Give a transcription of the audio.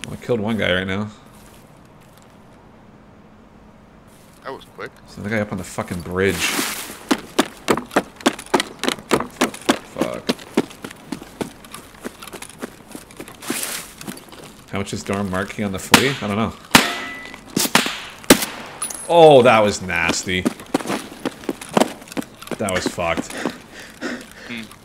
I killed one guy right now. That was quick. So the guy up on the fucking bridge. Fuck. How much is dorm marking on the footy? I don't know. Oh, that was nasty. That was fucked.